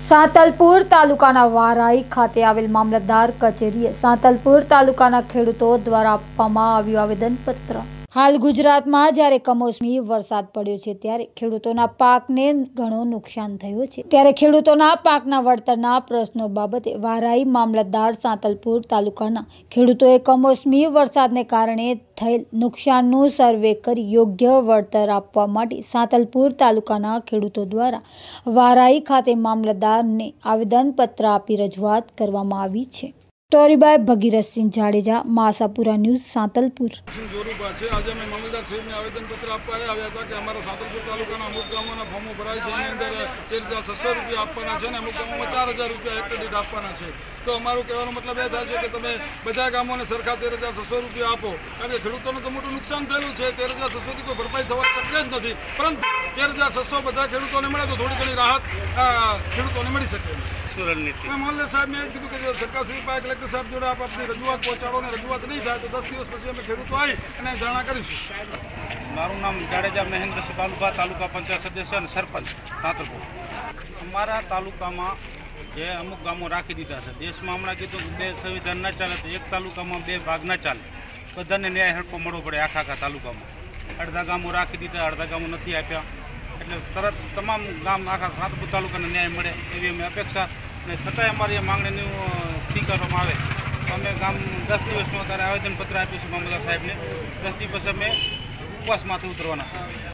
સાંતલપુર તાલુકાના વારાઈ ખાતે આવેલ મામલતદાર કચેરીએ સાંતલપુર તાલુકાના ખેડૂતો દ્વારા આપવામાં આવ્યું આવેદનપત્ર। હાલ ગુજરાતમાં જ્યારે કમોસમી વરસાદ પડ્યો છે ત્યારે ખેડૂતોના પાકને ઘણું નુકસાન થયું છે, ત્યારે ખેડૂતોના પાકના વળતરના પ્રશ્નો બાબતે વારાઈ મામલતદાર સાંતલપુર તાલુકાના ખેડૂતોએ કમોસમી વરસાદને કારણે થયેલ નુકસાનનું સર્વે કરી યોગ્ય વળતર આપવા માટે સાંતલપુર તાલુકાના ખેડૂતો દ્વારા વારાઈ ખાતે મામલતદારને આવેદનપત્ર આપી રજૂઆત કરવામાં આવી છે। Story by Bhagirath Singh Jadeja, Masapura news, Santalpur. आज अमे मामलतदार साहेब ने आवेदन पत्र आपवा આવ્યા હતા કે અમારા સાંતલપુર તાલુકાના અમુક ગામોના ફોર્મો ભરાય છે, એની અંદર 13,600 રૂપિયા આપવાના છે અને અમુક ગામોમાં 4,000 રૂપિયા હેક્ટર દીઠ આપવાના છે। તો અમારું કહેવાનો મતલબ એ થાય છે કે તમે બધા ગામોને સરખા 13,600 રૂપિયા આપો, કારણ કે ખેડૂતોને તો મોટું નુકસાન થયેલું છે। 13,600 થી કોઈ ભરપાઈ થવા શક્ય જ નથી, પરંતુ 13,600 બધા ખેડૂતોને મળે તો થોડી ઘણી રાહત ખેડૂતોને મળી શકે। मामलतदार साहब ने कीधु कि सरकार श्री पास कलेक्टर साहब जोड़े आप अपनी रजूआत पहुँचाड़ो ने रजूआत नहीं थाय तो 10 दिवस पछी अमे खेडूतो आई अने जाणा करीशुं। मारू नाम जाडेजा महेन्द्र सिंह बालुभा, तालुका पंचायत सदस्य और सरपंच सांतलपुर। अमारा तालुका में जे अमुक गामों राखी दीधा है। देश में हमणा कीधुं के संविधान न चाले तो एक तालुका में 2 भाग न चाले, बधाने न्याय हड़पो मळवो पड़े। आखा तालुका में अर्धा गामों राखी दीधा, अर्धा गामों नहीं आप्या, एटले तरत तमाम गाम आखा सांतलपुर तालुका ने न्याय मळे एवी अमे अपेक्षा। छतांय अमारी मांगणी ठीक करवामां आवे तो अमे गाम 10 दिवस में अत्यारे आवेदनपत्र आप्युं छे मामलतदार साहेब ने। 10 दिवस अमे उपवास माथे उतरवाना छे।